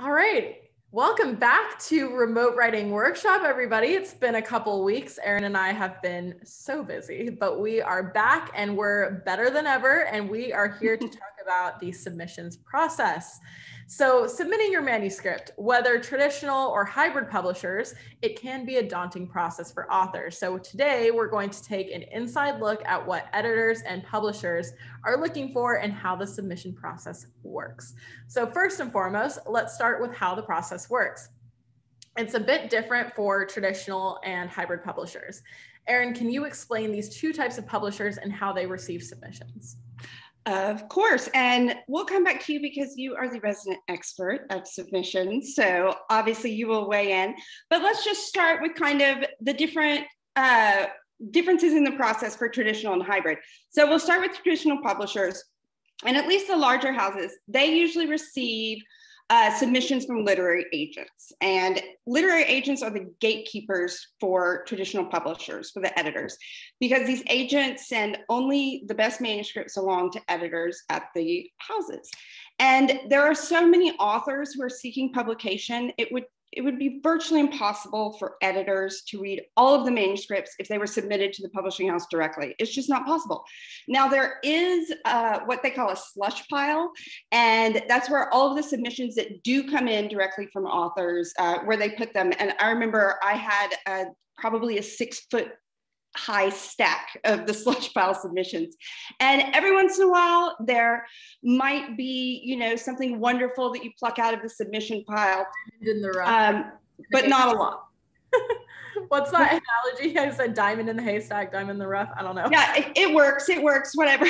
All right. Welcome back to Remote Writing Workshop, everybody. It's been a couple weeks. Erin and I have been so busy, but we are back and we're better than ever. And we are here to talk about the submissions process. So submitting your manuscript, whether traditional or hybrid publishers, it can be a daunting process for authors. So today we're going to take an inside look at what editors and publishers are looking for and how the submission process works. So first and foremost, let's start with how the process works. It's a bit different for traditional and hybrid publishers. Erin, can you explain these two types of publishers and how they receive submissions? Of course, and we'll come back to you because you are the resident expert of submissions. So obviously you will weigh in, but let's just start with kind of the different differences in the process for traditional and hybrid. So we'll start with traditional publishers, and at least the larger houses, they usually receive submissions from literary agents. And literary agents are the gatekeepers for traditional publishers, for the editors, because these agents send only the best manuscripts along to editors at the houses. And there are so many authors who are seeking publication, it would be virtually impossible for editors to read all of the manuscripts if they were submitted to the publishing house directly. It's just not possible. Now, there is what they call a slush pile, and that's where all of the submissions that do come in directly from authors, where they put them. And I remember I had probably a 6-foot high stack of the slush pile submissions. And every once in a while, there might be, something wonderful that you pluck out of the submission pile, in the rough. But not a lot. What's that analogy? I said diamond in the haystack, diamond in the rough. I don't know. Yeah, it works, whatever.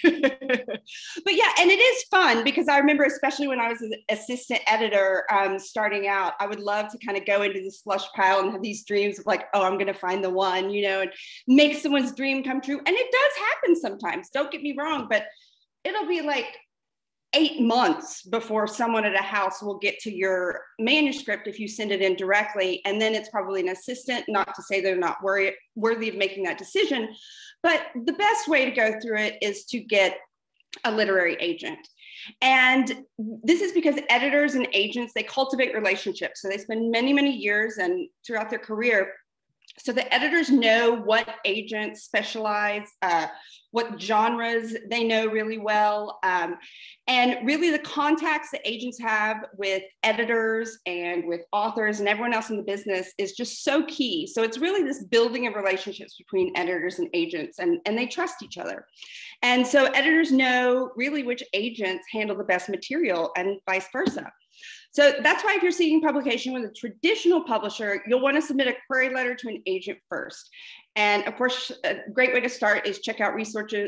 But yeah, and it is fun because I remember, especially when I was an assistant editor starting out, I would love to kind of go into the slush pile and have these dreams of like, oh, I'm going to find the one, and make someone's dream come true. And it does happen sometimes, don't get me wrong, but it'll be like 8 months before someone at a house will get to your manuscript if you send it in directly. And then it's probably an assistant, not to say they're not worthy of making that decision. But the best way to go through it is to get a literary agent. And this is because editors and agents, they cultivate relationships. So they spend many, many years and throughout their career. So the editors know what agents specialize, what genres they know really well. And really the contacts that agents have with editors and with authors and everyone else in the business is just so key. So it's really this building of relationships between editors and agents, and they trust each other. And so editors know really which agents handle the best material and vice versa. So that's why if you're seeking publication with a traditional publisher, you'll want to submit a query letter to an agent first. And of course, a great way to start is check out resources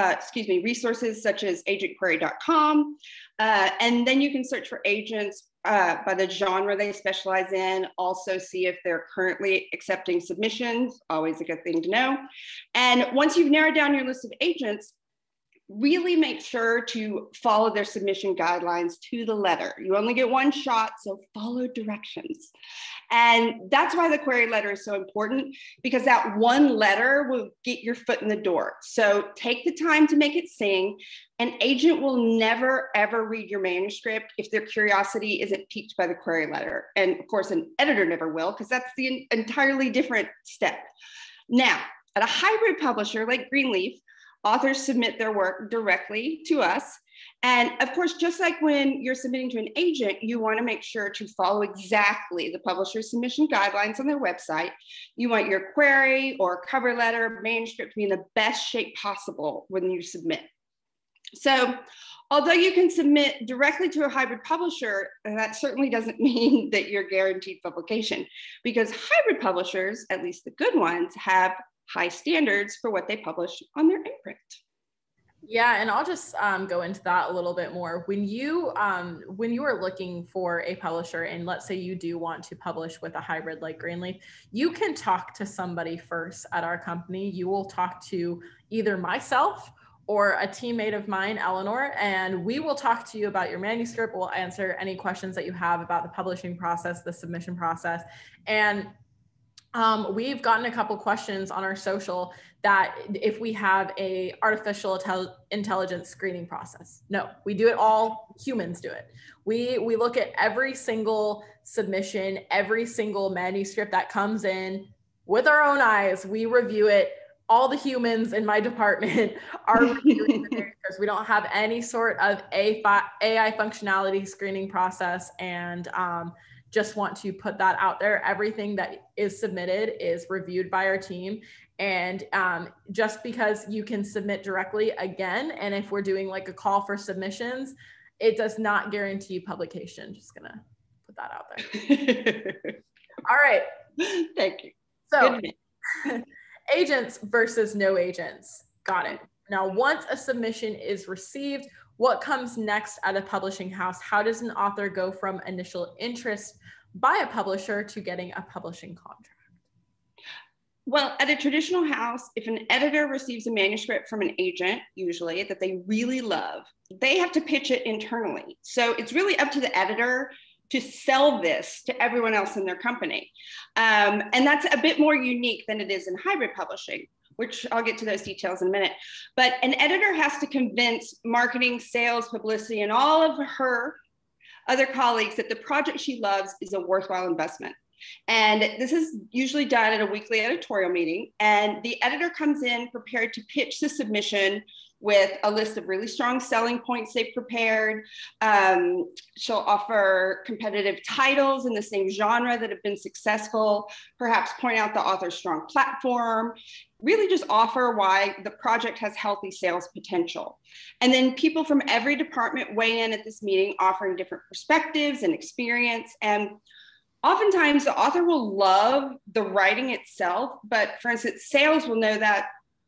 such as agentquery.com. And then you can search for agents by the genre they specialize in. Also see if they're currently accepting submissions, always a good thing to know. And once you've narrowed down your list of agents, really make sure to follow their submission guidelines to the letter. You only get one shot, so follow directions. And that's why the query letter is so important, because that one letter will get your foot in the door. So take the time to make it sing. An agent will never, ever read your manuscript if their curiosity isn't piqued by the query letter. And of course, an editor never will, because that's the entirely different step. Now, at a hybrid publisher like Greenleaf, authors submit their work directly to us. And of course, just like when you're submitting to an agent, you want to make sure to follow exactly the publisher's submission guidelines on their website. You want your query or cover letter, manuscript to be in the best shape possible when you submit. So although you can submit directly to a hybrid publisher, that certainly doesn't mean that you're guaranteed publication, because hybrid publishers, at least the good ones, have high standards for what they publish on their imprint. Yeah, and I'll just go into that a little bit more. When you are looking for a publisher, and let's say you do want to publish with a hybrid like Greenleaf, you can talk to somebody first at our company. You will talk to either myself or a teammate of mine, Eleanor, and we will talk to you about your manuscript. We'll answer any questions that you have about the publishing process, the submission process, and We've gotten a couple questions on our social that if we have a artificial intelligence screening process. No, we do it all, humans do it. We look at every single submission, every single manuscript that comes in with our own eyes. We review it. All the humans in my department are reviewing the manuscripts. We don't have any sort of AI functionality screening process, and just want to put that out there. Everything that is submitted is reviewed by our team. And just because you can submit directly again, and if we're doing like a call for submissions, it does not guarantee publication. Just gonna put that out there. All right. Thank you. So agents versus no agents. Got it. Now, once a submission is received, what comes next at a publishing house? How does an author go from initial interest by a publisher to getting a publishing contract? Well, at a traditional house, if an editor receives a manuscript from an agent, usually that they really love, they have to pitch it internally. So it's really up to the editor to sell this to everyone else in their company. And that's a bit more unique than it is in hybrid publishing, which I'll get to those details in a minute. But an editor has to convince marketing, sales, publicity, and all of her other colleagues that the project she loves is a worthwhile investment. And this is usually done at a weekly editorial meeting. And the editor comes in prepared to pitch the submission with a list of really strong selling points they've prepared. She'll offer competitive titles in the same genre that have been successful, perhaps point out the author's strong platform, really just offer why the project has healthy sales potential. And then people from every department weigh in at this meeting, offering different perspectives and experience. And oftentimes the author will love the writing itself, but for instance, sales will know that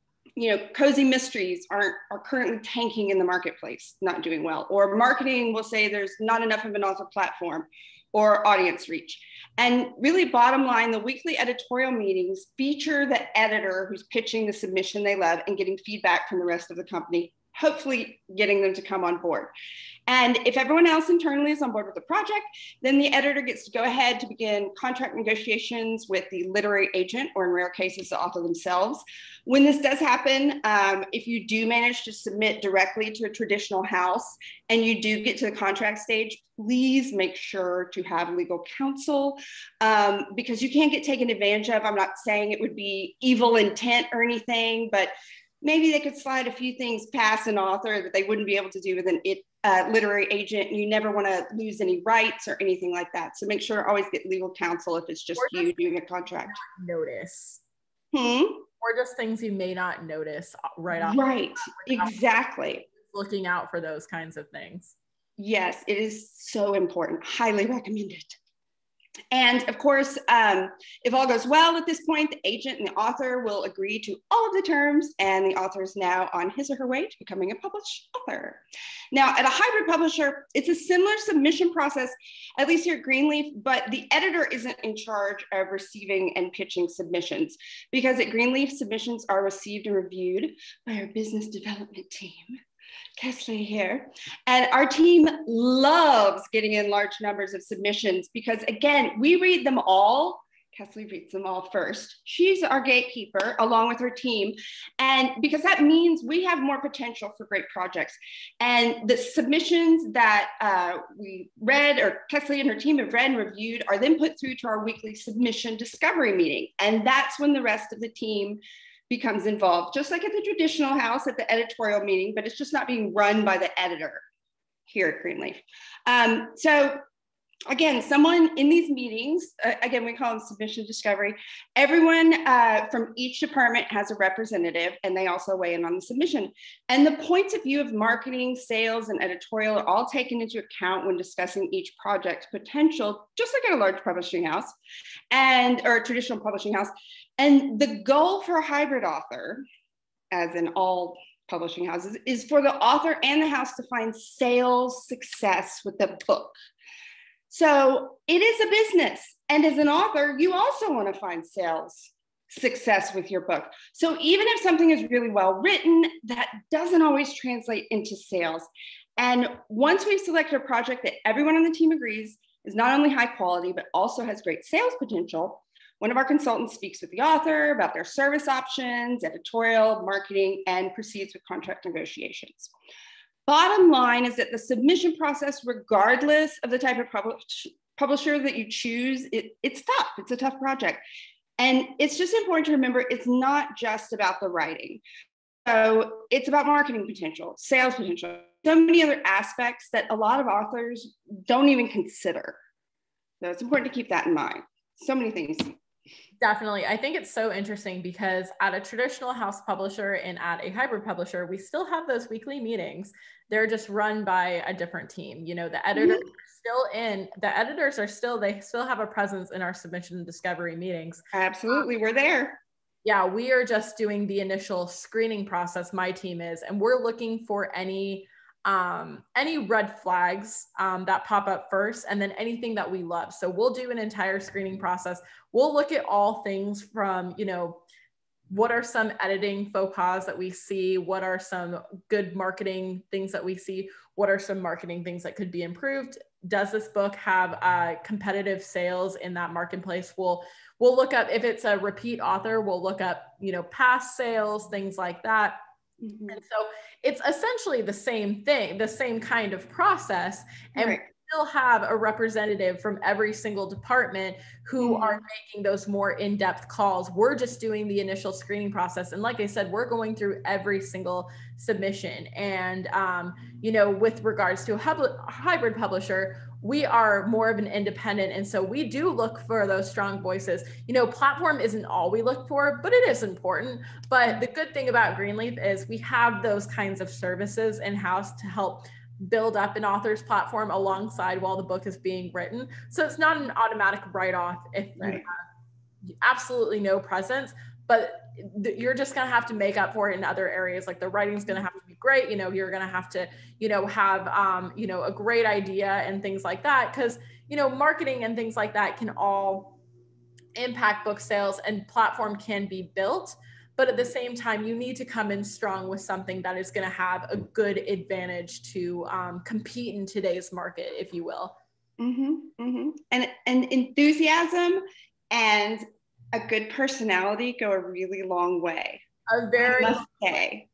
cozy mysteries are currently tanking in the marketplace, not doing well. Or marketing will say there's not enough of an author platform or audience reach. And really, bottom line, the weekly editorial meetings feature the editor who's pitching the submission they love and getting feedback from the rest of the company, hopefully getting them to come on board. And if everyone else internally is on board with the project, then the editor gets to go ahead to begin contract negotiations with the literary agent, or in rare cases, the author themselves. When this does happen, if you do manage to submit directly to a traditional house and you do get to the contract stage, please make sure to have legal counsel, because you can't get taken advantage of. I'm not saying it would be evil intent or anything, but maybe they could slide a few things past an author that they wouldn't be able to do with a literary agent. You never want to lose any rights or anything like that. So make sure to always get legal counsel if it's just you doing a contract. Notice. Or just things you may not notice right off. Right, exactly. Looking out for those kinds of things. Yes, it is so important. Highly recommended. And of course, if all goes well at this point, the agent and the author will agree to all of the terms, and the author is now on his or her way to becoming a published author. Now, at a hybrid publisher, it's a similar submission process, at least here at Greenleaf, but the editor isn't in charge of receiving and pitching submissions, because at Greenleaf, submissions are received and reviewed by our business development team. Kesley here. And our team loves getting in large numbers of submissions because, again, we read them all. Kesley reads them all first. She's our gatekeeper along with her team. And because that means we have more potential for great projects. And the submissions that we read, or Kesley and her team have read and reviewed, are then put through to our weekly submission discovery meeting. And that's when the rest of the team becomes involved, just like at the traditional house at the editorial meeting, but it's just not being run by the editor here at Greenleaf. So again, someone in these meetings, again, we call them submission discovery, everyone from each department has a representative, and they also weigh in on the submission. And the points of view of marketing, sales, and editorial are all taken into account when discussing each project's potential, just like at a large publishing house or a traditional publishing house. And the goal for a hybrid author, as in all publishing houses, is for the author and the house to find sales success with the book. So it is a business. And as an author, you also want to find sales success with your book. So even if something is really well written, that doesn't always translate into sales. And once we've selected a project that everyone on the team agrees is not only high quality, but also has great sales potential, One of our consultants speaks with the author about their service options, editorial, marketing, and proceeds with contract negotiations. Bottom line is that the submission process, regardless of the type of publisher that you choose, it's tough. It's a tough project. And it's just important to remember it's not just about the writing. So it's about marketing potential, sales potential, so many other aspects that a lot of authors don't even consider. So it's important to keep that in mind. So many things. Definitely. I think it's so interesting because at a traditional house publisher and at a hybrid publisher, we still have those weekly meetings. They're just run by a different team. You know, the editors are still they still have a presence in our submission and discovery meetings. Absolutely. We're there. Yeah, we are just doing the initial screening process, my team is, and we're looking for any red flags that pop up first, and then anything that we love. So we'll do an entire screening process. We'll look at all things from, you know, what are some editing faux pas that we see? What are some good marketing things that we see? What are some marketing things that could be improved? Does this book have competitive sales in that marketplace? We'll look up, if it's a repeat author, we'll look up, you know, past sales, things like that. Mm-hmm. And so it's essentially the same thing, the same kind of process. And right. We still have a representative from every single department who are making those more in-depth calls. We're just doing the initial screening process. And like I said, we're going through every single submission. And, you know, with regards to a hybrid publisher, we are more of an independent. And so we do look for those strong voices. You know, platform isn't all we look for, but it is important. But the good thing about Greenleaf is we have those kinds of services in-house to help build up an author's platform alongside while the book is being written. So it's not an automatic write-off if you have absolutely no presence, but you're just going to have to make up for it in other areas. Like the writing's going to have to be great. You know, you're going to have to, you know, have, you know, a great idea and things like that. Cause, you know, marketing and things like that can all impact book sales, and platform can be built. But at the same time, you need to come in strong with something that is going to have a good advantage to compete in today's market, if you will. And enthusiasm and a good personality go a really long way. A very I must say.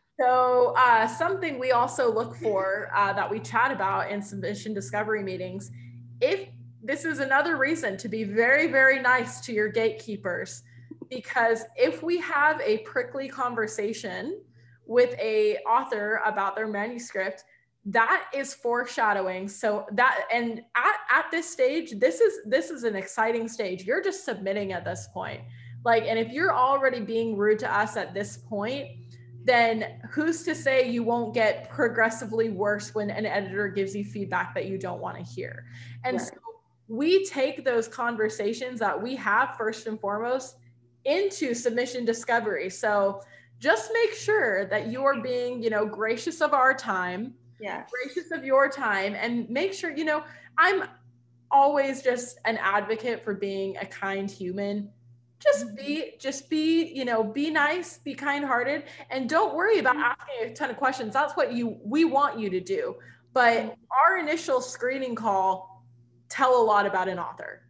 So something we also look for that we chat about in submission discovery meetings, if this is another reason to be very, very nice to your gatekeepers, because if we have a prickly conversation with a author about their manuscript, that is foreshadowing. So that, and at this stage, this is an exciting stage. You're just submitting at this point. Like, and if you're already being rude to us at this point, then who's to say you won't get progressively worse when an editor gives you feedback that you don't want to hear? And so we take those conversations that we have first and foremost into submission discovery. So just make sure that you are being, you know, gracious of our time, gracious of your time, and make sure, you know, I'm always just an advocate for being a kind human. Just be, you know, be nice, be kind-hearted, and don't worry about asking a ton of questions. That's what we want you to do. But our initial screening call tell a lot about an author.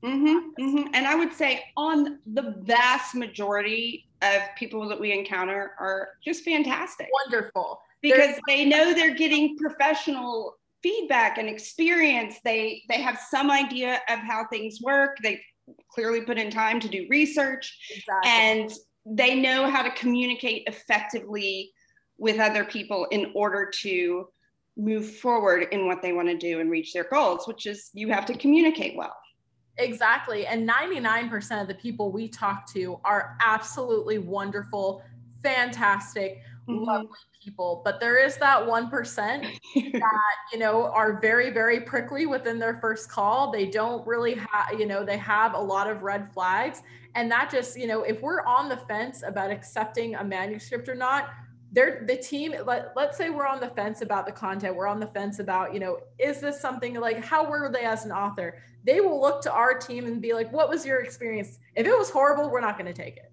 And I would say on the vast majority of people that we encounter are just fantastic. Wonderful. Because they know they're getting professional feedback and experience. They have some idea of how things work. They clearly put in time to do research, and they know how to communicate effectively with other people in order to move forward in what they want to do and reach their goals, which is you have to communicate well. Exactly. And 99% of the people we talk to are absolutely wonderful, fantastic, lovely people. But there is that 1% that, you know, are very, very prickly within their first call. They don't really have, you know, they have a lot of red flags. And that just, you know, if we're on the fence about accepting a manuscript or not, the team, let's say we're on the fence about the content, we're on the fence about, you know, is this something, like, how were they as an author? They will look to our team and be like, what was your experience? If it was horrible, we're not going to take it.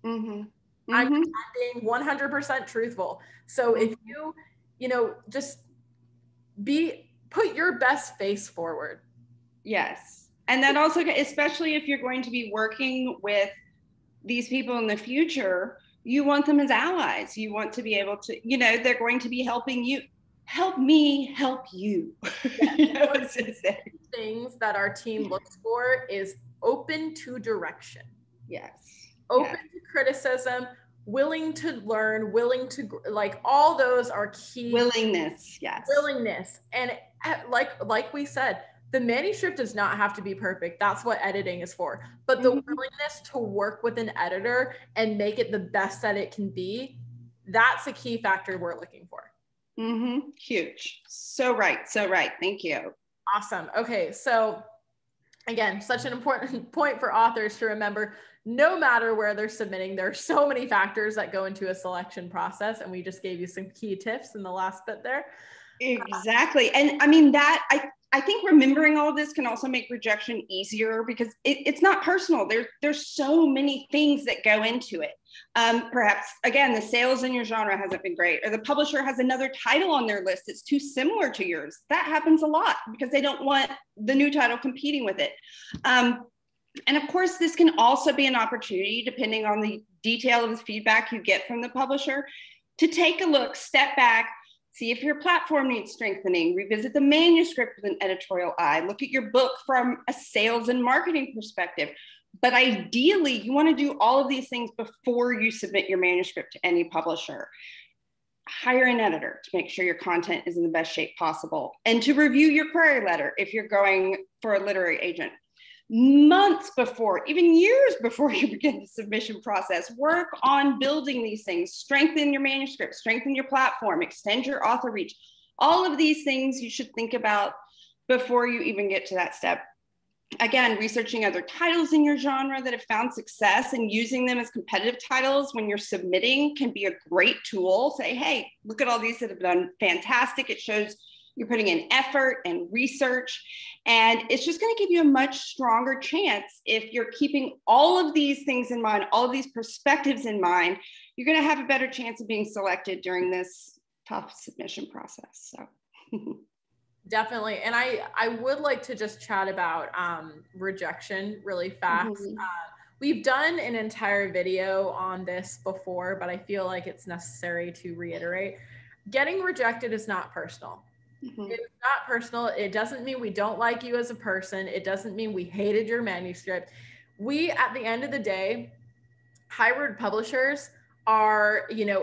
I'm being 100% truthful. So if you know, just put your best face forward. Yes. And that also, especially if you're going to be working with these people in the future, you want them as allies. You want to be able to, you know, they're going to be helping you. Help me help you. You know, it's just things that our team looks for is open to direction. Yes. Open to criticism, willing to learn, willing to, like, all those are key. Willingness, yes. Willingness. And like we said, the manuscript does not have to be perfect. That's what editing is for. But the willingness to work with an editor and make it the best that it can be, that's a key factor we're looking for. Huge. So right. So right. Thank you. Awesome. Okay. So again, such an important point for authors to remember. No matter where they're submitting, there are so many factors that go into a selection process. And we just gave you some key tips in the last bit there. Exactly. And I mean, that I think remembering all of this can also make rejection easier, because it's not personal. There's so many things that go into it. Perhaps, again, the sales in your genre hasn't been great, or the publisher has another title on their list that's too similar to yours. That happens a lot because they don't want the new title competing with it. And of course, this can also be an opportunity, depending on the detail of the feedback you get from the publisher, to take a look, step back, see if your platform needs strengthening, revisit the manuscript with an editorial eye, look at your book from a sales and marketing perspective. But ideally, you want to do all of these things before you submit your manuscript to any publisher. Hire an editor to make sure your content is in the best shape possible, and to review your query letter if you're going for a literary agent. Months before, even years before you begin the submission process, work on building these things, strengthen your manuscript, strengthen your platform, extend your author reach. All of these things you should think about before you even get to that step. Again, researching other titles in your genre that have found success and using them as competitive titles when you're submitting can be a great tool. Say, hey, look at all these that have done fantastic. It shows you're putting in effort and research, and it's just going to give you a much stronger chance. If you're keeping all of these things in mind, all of these perspectives in mind, you're going to have a better chance of being selected during this tough submission process. So definitely. And I would like to just chat about rejection really fast. We've done an entire video on this before, but I feel like it's necessary to reiterate. Getting rejected is not personal. It's not personal. It doesn't mean we don't like you as a person. It doesn't mean we hated your manuscript. We, at the end of the day, hybrid publishers are, you know,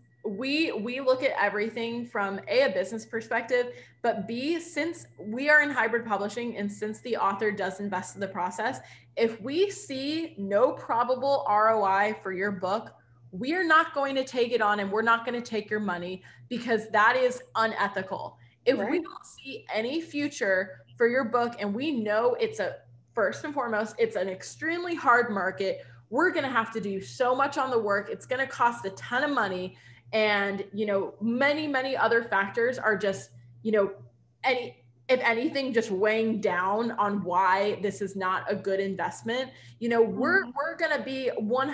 we look at everything from a business perspective, but B, since we are in hybrid publishing and since the author does invest in the process, if we see no probable ROI for your book, we are not going to take it on, and we're not going to take your money, because that is unethical. If we don't see any future for your book, and we know first and foremost, it's an extremely hard market, we're going to have to do so much on the work. It's going to cost a ton of money. And, you know, many, many other factors are just, you know, if anything, just weighing down on why this is not a good investment. You know, we're going to be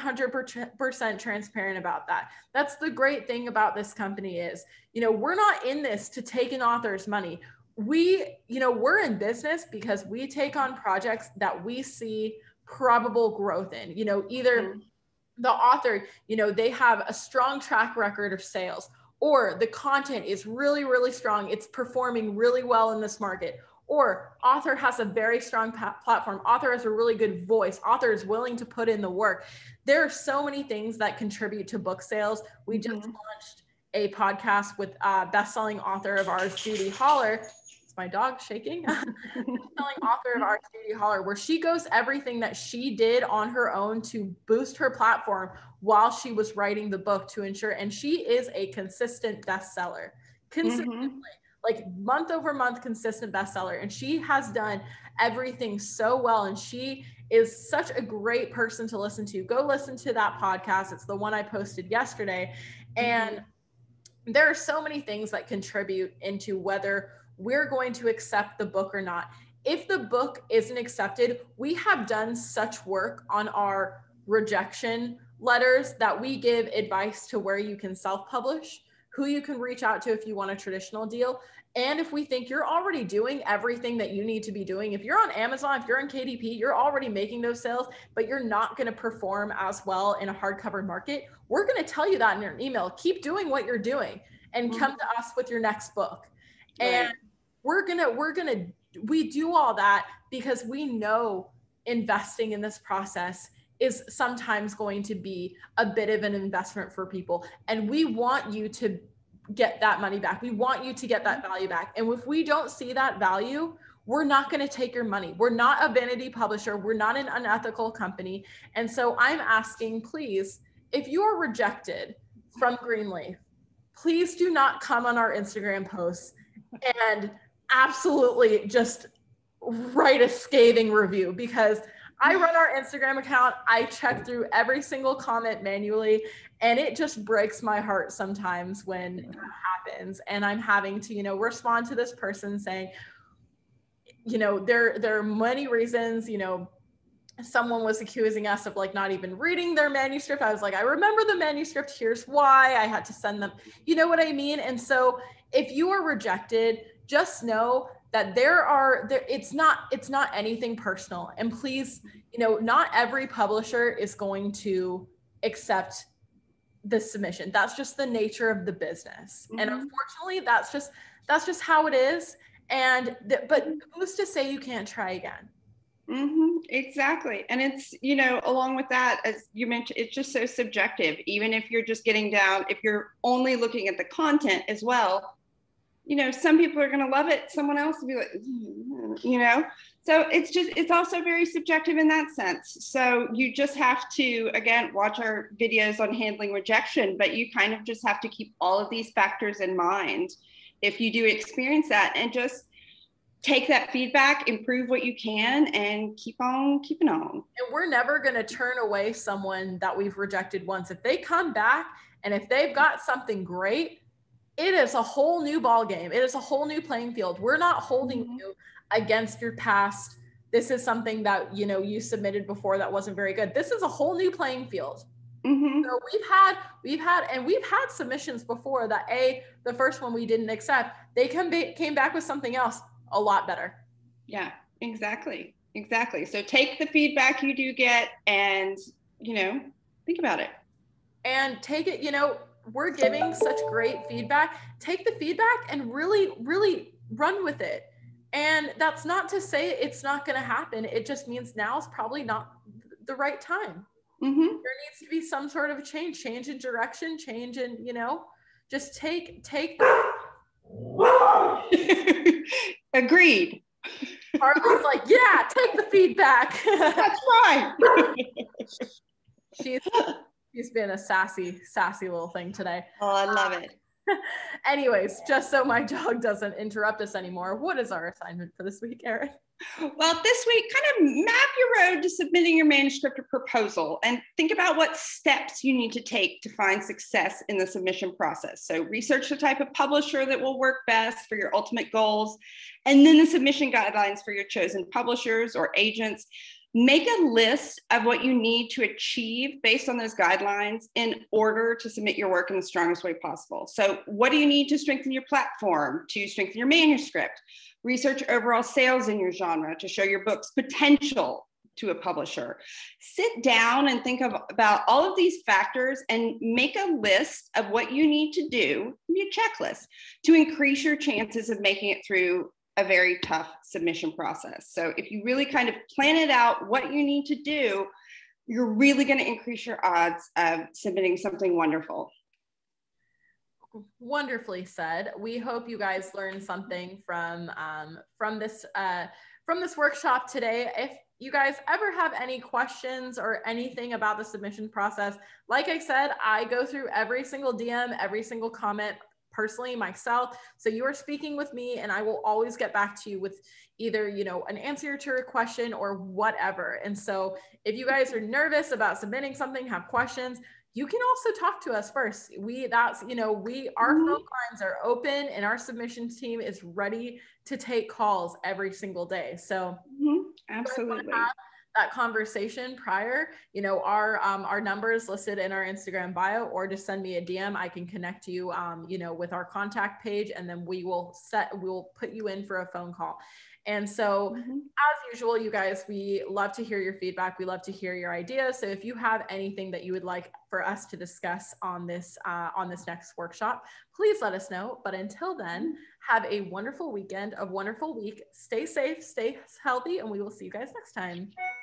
100% transparent about that. That's the great thing about this company is, you know, we're not in this to take an author's money. We're in business because we take on projects that we see probable growth in, you know, either the author, you know, they have a strong track record of sales, or the content is really, really strong. It's performing really well in this market, or author has a very strong platform. Author has a really good voice. Author is willing to put in the work. There are so many things that contribute to book sales. We just launched a podcast with best-selling author of ours, Judy Holler. It's my dog shaking. Best-selling author of ours, Judy Holler, where she goes everything that she did on her own to boost her platform while she was writing the book to ensure, and she is a consistent bestseller, consistently, like month over month, consistent bestseller. And she has done everything so well. And she is such a great person to listen to. Go listen to that podcast. It's the one I posted yesterday. And there are so many things that contribute into whether we're going to accept the book or not. If the book isn't accepted, we have done such work on our rejection letters that we give advice to where you can self-publish who you can reach out to if you want a traditional deal. And if we think you're already doing everything that you need to be doing, if you're on Amazon, if you're in KDP, you're already making those sales, but you're not going to perform as well in a hardcover market, we're going to tell you that in your email. Keep doing what you're doing and come to us with your next book. And we do all that because we know investing in this process is sometimes going to be a bit of an investment for people. And we want you to get that money back. We want you to get that value back. And if we don't see that value, we're not going to take your money. We're not a vanity publisher. We're not an unethical company. And so I'm asking, please, if you are rejected from Greenleaf, please do not come on our Instagram posts and absolutely just write a scathing review, because I run our Instagram account. I check through every single comment manually, and it just breaks my heart sometimes when that happens. And I'm having to, respond to this person saying, there are many reasons, someone was accusing us of like not even reading their manuscript. I was like, I remember the manuscript. Here's why I had to send them. You know what I mean? And so if you are rejected, just know that it's not anything personal. And please, not every publisher is going to accept the submission. That's just the nature of the business. And unfortunately, that's just how it is. And but who's to say you can't try again? Exactly. And it's, along with that, as you mentioned, it's just so subjective. Even if you're just getting down, if you're only looking at the content as well, some people are going to love it. Someone else will be like, so it's also very subjective in that sense. So you just have to, again, watch our videos on handling rejection, but you kind of just have to keep all of these factors in mind if you do experience that, and just take that feedback, improve what you can, and keep on keeping on. And we're never going to turn away someone that we've rejected once. If they come back and if they've got something great, it is a whole new ball game. It is a whole new playing field. We're not holding you against your past. This is something that, you submitted before that wasn't very good. This is a whole new playing field. So we've had submissions before that the first one we didn't accept, they came back with something else a lot better. Yeah, exactly. So take the feedback you do get and, think about it. And take it, we're giving such great feedback. Take the feedback and really, really run with it. And that's not to say it's not going to happen. It just means now is probably not the right time. There needs to be some sort of a change in direction, change in, just take Agreed. Harley's like, yeah, take the feedback. That's right. She's been a sassy little thing today. Oh, I love it. Anyways, just so my dog doesn't interrupt us anymore, what is our assignment for this week, Erin? Well, this week, kind of map your road to submitting your manuscript or proposal and think about what steps you need to take to find success in the submission process. So research the type of publisher that will work best for your ultimate goals, and then the submission guidelines for your chosen publishers or agents. Make a list of what you need to achieve based on those guidelines in order to submit your work in the strongest way possible. So what do you need to strengthen your platform, to strengthen your manuscript? Research overall sales in your genre to show your book's potential to a publisher. Sit down and think about all of these factors and make a list of what you need to do, a checklist, to increase your chances of making it through a very tough submission process. So if you really kind of plan it out, what you need to do, you're really going to increase your odds of submitting something wonderful. Wonderfully said. We hope you guys learned something from this workshop today. If you guys ever have any questions or anything about the submission process, like I said, I go through every single DM, every single comment personally myself. So you are speaking with me, and I will always get back to you with either, an answer to your question or whatever. And so if you guys are nervous about submitting something, have questions, you can also talk to us first. Our phone lines are open, and our submissions team is ready to take calls every single day. So absolutely. that conversation prior, our numbers listed in our Instagram bio, or just send me a DM. I can connect you, with our contact page, and then we'll put you in for a phone call. And so as usual, you guys, we love to hear your feedback. We love to hear your ideas. So if you have anything that you would like for us to discuss on this next workshop, please let us know. But until then, have a wonderful weekend, a wonderful week. Stay safe, stay healthy, and we will see you guys next time.